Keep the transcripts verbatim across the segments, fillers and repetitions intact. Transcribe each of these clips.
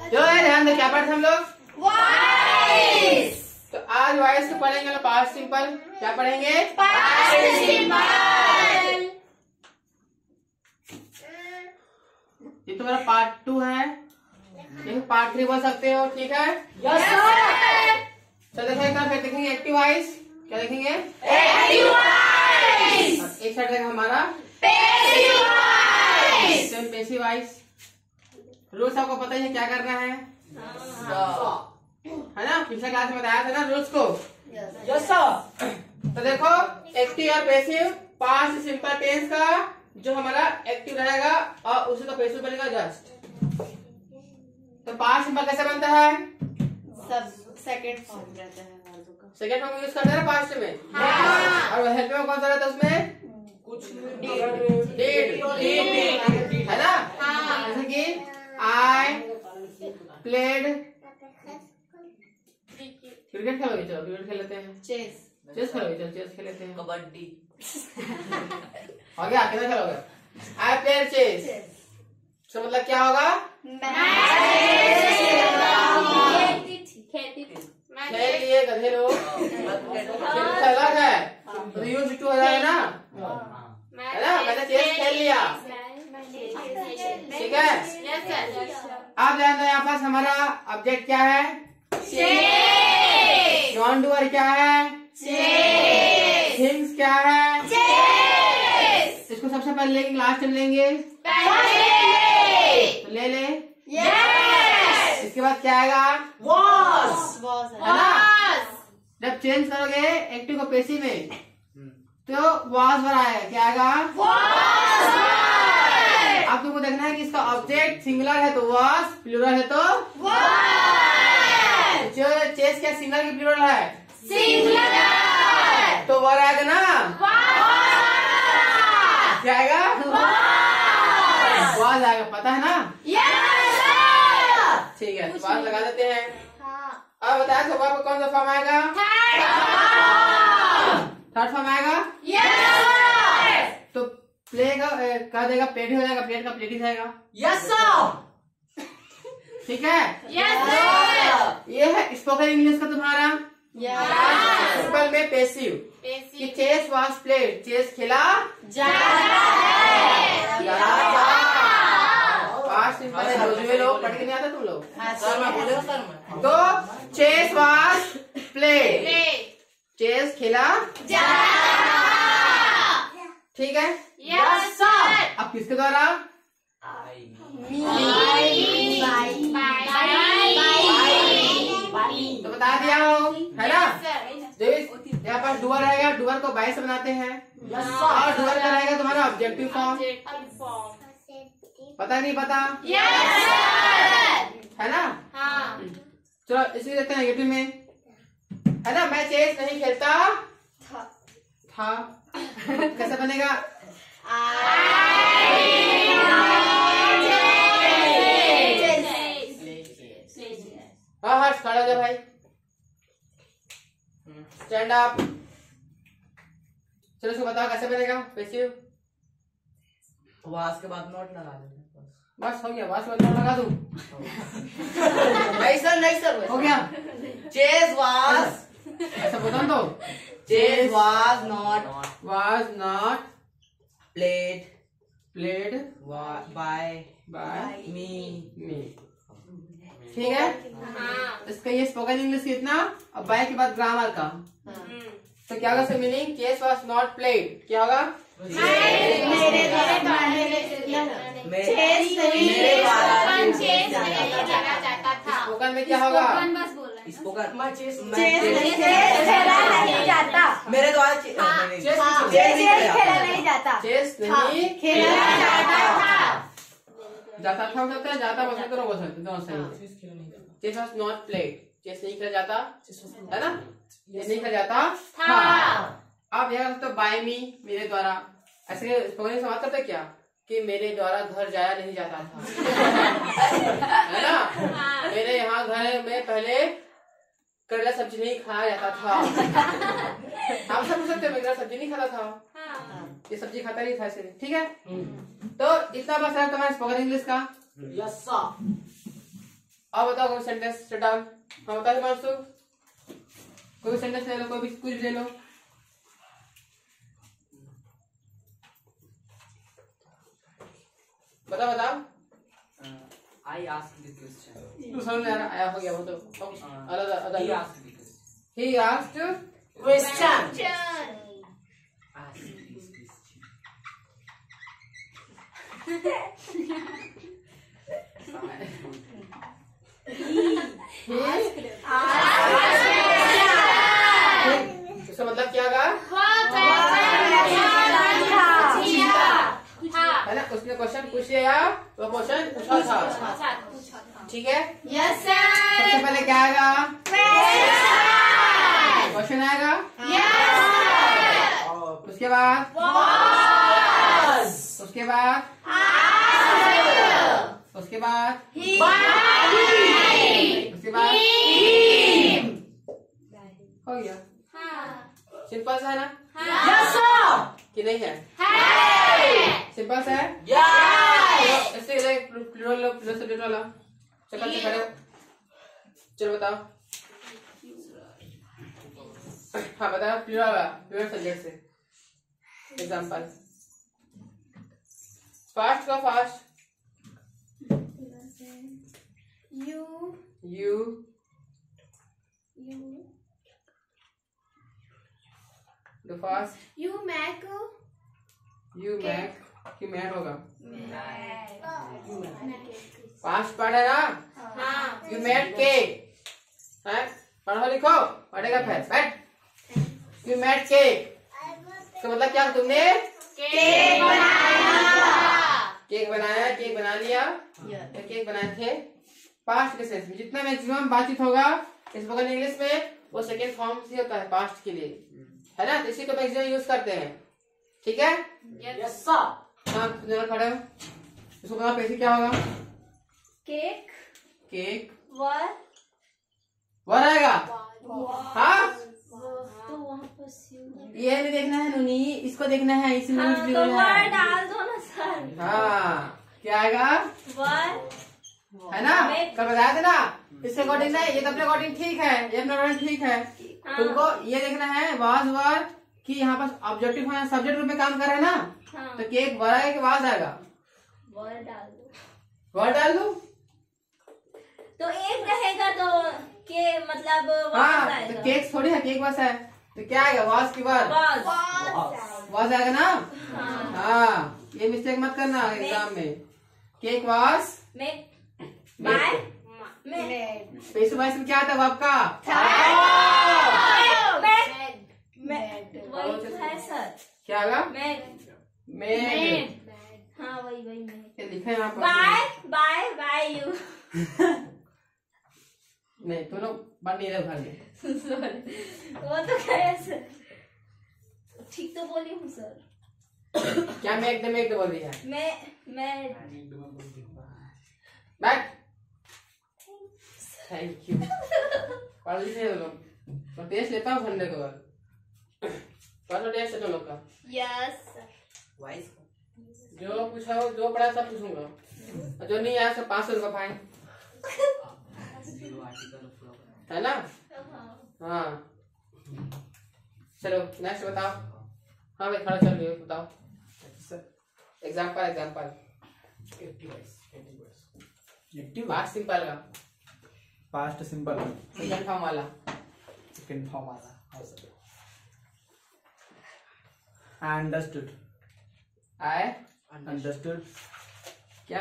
चलो ध्यान दो, क्या पढ़ते हम लोग? वॉइस। तो आज वॉइस को पढ़ेंगे लोग पास्ट सिंपल। क्या पढ़ेंगे? Past simple. ये तुम्हारा पार्ट टू है, ये पार्ट थ्री बोल सकते हो, ठीक है? Yes sir. चलो देखेंगे, फिर देखेंगे एक्टिव वॉइस। क्या देखेंगे? Active voice. एक साइड देखेंगे हमारा passive voice. Passive voice. Rules आपको पता ही है क्या करना है, है ना? पिछले क्लास में बताया था ना रूल्स को। Yes sir. तो देखो एक्टिव और पैसिव पास्ट सिंपल टेंस का जो हमारा एक्टिव रहेगा और उसी का पैसिव बनेगा जस्ट। तो पास्ट सिंपल कैसे बनता है? सब सेकंड फॉर्म रहता है वर्बों का। सेकंड फॉर्म यूज करते हैं ना पास्ट में। हाँ। और हेल्प में कौन सा रहता है उसमें? कुछ डिड, डिड, है ना? हाँ। जैसे कि आई प्लेड क्रिकेट खेलोगे? चलो क्रिकेट खेल लेते हैं। चेस। चेस खेलोगे? चलो चेस खेल लेते हैं। कबड्डी। हो गया, कितना खेलोगे? I played chess. तो मतलब क्या होगा? खेल लिए गधे लोग, खेल अलग है तो यूज टू हो जाएगा ना, है ना? मैंने चेस खेल लिया, ठीक है? अब ध्यान दो, यहाँ पास हमारा ऑब्जेक्ट क्या है? नॉन डूअर क्या है? थिंग्स क्या है? इसको सबसे पहले लेंगे, लास्ट में लेंगे, तो ले ले। इसके बाद क्या आएगा? वॉस। है ना? जब चेंज करोगे एक्टिव को पैसिव में तो वॉज वर आएगा। क्या आएगा? अब तुमको देखना है कि इसका ऑब्जेक्ट सिंगुलर है तो वॉज, प्लूरल है तो जो चेस क्या सिंगुलर की प्लूरल है? सिंगुलर। तो वर आएगा ना? क्या आएगा? वॉज आएगा, पता है ना? ठीक है, तो बात लगा देते हैं। अब बताया तो वर्ब कौन सा फॉर्म आएगा? थर्ड फॉर्म आएगा। तो प्ले का कह देगा प्लेट हो जाएगा, प्लेट का प्लेट ही जाएगा। Yes sir. ठीक है? ये है स्पोकन इंग्लिश का तुम्हारा सिंपल में पैसिव। कि चेस वाज प्लेड, चेस खेला जा पास्ट सिंपल है। जो लोग पढ़ के नहीं आता तुम लोग? सर मैं बोलेगा सर मैं। तो चेस वाज प्लेड, चेस खेला, ठीक है? Yes sir. अब किसके द्वारा? तो बता दिया हो, है ना? जो यहाँ पर डुअर रहेगा, डुअर को बाई से बनाते हैं और डुअर का रहेगा तुम्हारा ऑब्जेक्टिव फॉर्म। पता नहीं पता? है ना? चलो इसलिए देखते हैं नेगेटिव में, है ना? मैं चेस नहीं खेलता था, कैसे बनेगा? हाँ हाँ खड़ा हो जा भाई, स्टैंड अप। चलो इसको बताओ कैसे बनेगा पैसिव? वास के बाद नोट लगा देते हैं। बस हो गया, बस बस लगा दूं। नहीं सर, नहीं सर, हो गया। चेस वास, ऐसा बोलो तो chess was not was not played played by by me me, ठीक है? इसका ये स्पोकन इंग्लिश कितना, अब बाय के बाद ग्रामर का। तो क्या होगा इसका meaning? Chess was not played, क्या होगा? मेरे स्पोकन में क्या होगा? स्पोकन जाता। मेरे द्वारा खेला नहीं जाता। चेस नहीं खेला जाता था। जाता था हो सकता है, जाता बोल सकते हो, बोल सकते दोनों सही। Chess was not played, chess नहीं खेला जाता, है ना? चेस नहीं खेला जाता था। आप यह तो बाय मी, मेरे द्वारा, ऐसे स्पोकन समाप्त करते क्या कि मेरे द्वारा घर जाया नहीं जाता था, है ना? मेरे यहाँ घर में पहले करेला सब्जी नहीं खाया जाता था। आप सब पूछ सकते हो, मैं सब्जी नहीं खाता था, ये सब्जी खाता नहीं था, ठीक है? तो इतना बस है तुम्हारे स्पोकन इंग्लिश का। Yes sir. अब बताओ कोई सेंटेंस स्टार्ट डाउन। हाँ बताओ हिमांशु, कोई सेंटेंस ले लो, कोई भी कुछ ले लो। बताओ बताओ। I asked the question. तू समझ में आ रहा आया हो गया वो तो अलग अलग। He asked the question. He asked Question. Question. इसका मतलब क्या होगा है ना, उसने क्वेश्चन पूछ लिया, वो क्वेश्चन पूछा था, ठीक है। Yes sir. सबसे पहले क्या आएगा, क्वेश्चन आएगा, उसके बाद उसके बाद उसके बाद उसके बाद हो गया। सिंपल सा है ना कि नहीं है? सिंपल सा है। ऐसे प्लूरल प्लस सब्जेक्ट वाला चक्कर से खड़े। चलो बताओ। हाँ बताओ प्लूरल वाला, प्लूरल सब्जेक्ट से एग्जांपल। फास्ट का past. You. You. You. The fast. You make. You make. कि मैट होगा। Make. फास्ट पढ़ है ना? हाँ। You made cake. हैं? पढ़ो लिखो, पढ़ेगा फिर बैठ। You made cake. तो मतलब क्या तुमने केक बनाया। केक बनाया, केक बना लिया, या केक बनाए थे। पास्ट के सेंस में जितना मैक्सिमम बातचीत होगा स्पोकन इंग्लिश में वो सेकेंड फॉर्म से होता है पास्ट के लिए, है ना। तो इसी को मैक्सिमम यूज करते हैं, ठीक है। Yes sir. हाँ जरा खड़े हो, इसको बताओ पैसे क्या होगा। केक। केक वर। वर आएगा। हाँ तो वहाँ पर ये नहीं देखना है नूनी, इसको देखना है, इसी में हाँ, तो वर डाल दो ना सर। हाँ क्या आएगा, वर है ना। कल बताया था ना, इससे अकॉर्डिंग नहीं, ये तो अपने अकॉर्डिंग ठीक है, ये अपने अकॉर्डिंग ठीक है। हाँ। तुमको ये देखना है वाज वर कि यहाँ पर ऑब्जेक्टिव है, सब्जेक्ट रूप में काम कर रहा है ना। हाँ। तो केक वर आएगा कि वाज आएगा, वर डाल दो। वर डाल दो। तो एक रहेगा तो के मतलब हाँ आएगा। तो केक थोड़ी है, केक बस है, तो क्या आएगा वाज की वर, वाज आएगा ना। हाँ। हाँ ये मिस्टेक मत करना एग्जाम में। Cake was make by passive voice में क्या आता है आपका, वही तो है सर। क्या आएगा मेड। मेड। हाँ वही वही मेड। ये लिखा है यहाँ पर। By by by you. नहीं तुम लोग बन नहीं रहे घर में। वो तो क्या सर, ठीक तो बोली हूँ सर। क्या मैं एकदम एकदम बोल रही है। मैं मैं बैठ। Thank you. पढ़ लीजिए लोग, तो टेस्ट लेता हूँ संडे को बाद। पढ़ो टेस्ट है तुम लोग का। Yes Wise. जो पूछा हो, जो पढ़ा सब पूछूंगा, और जो नहीं आया सब पाँच सौ रुपये fine, Zero article of law. है ना। हाँ चलो नेक्स्ट बताओ। हाँ भाई खड़ा चल रही हो, बताओ एग्जाम्पल एग्जाम्पल। पास्ट सिंपल का, पास्ट सिंपल सेकंड फॉर्म वाला, सेकंड फॉर्म वाला। अंडरस्टूड। आए अंडरस्टूड क्या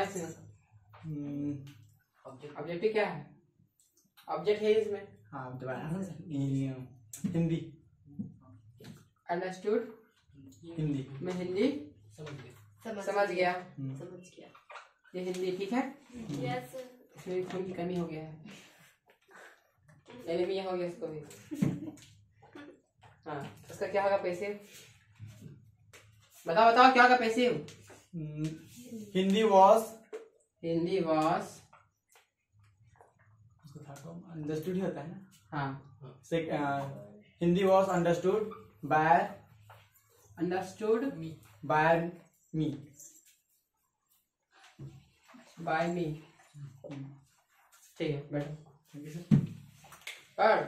ऑब्जेक्टिव क्या है, ऑब्जेक्ट है इसमें। हाँ हिंदी। अंडरस्टूड हिंदी मैं हिंदी समझ गया, समझ गया। ये हिंदी ठीक है। यस इसमें खून की कमी हो गया है, एनीमिया हो गया इसको भी। हाँ उसका क्या होगा पैसे, बताओ बताओ क्या होगा पैसे। Hindi was Hindi was understood ही होता है ना। हाँ Hindi was understood by understood by me by me. ठीक है बैठो पढ़।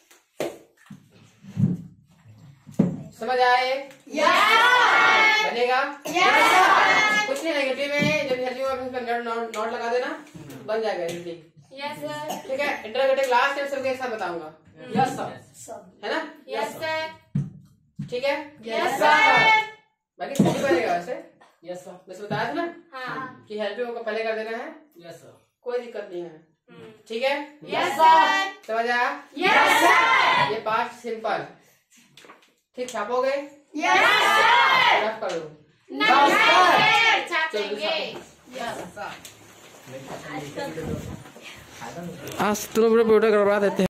समझ आए? बनेगा? कुछ नहीं नेगेटिव है, जब हेल्पिंग वर्ब है उसमें नॉट नॉट लगा देना बन जाएगा हेल्पिंग। Yes sir. ठीक है इंटरोगेटिव लास्ट टाइम सबके एक साथ बताऊंगा यस सर। है ना? Yes sir. ठीक है यस सर। बाकी सही बनेगा वैसे। Yes sir. बस बताया था ना हाँ। कि हेल्पिंग को पहले कर देना है, यस सर। कोई दिक्कत नहीं है। ठीक है यस सर। समझ आया? Yes sir. ये पांच सिंपल ठीक छापोगे? Yes sir. रफ कर दो। नमस्कार छापेंगे। Yes sir. आज तुम लोग गड़बड़ा देते हैं।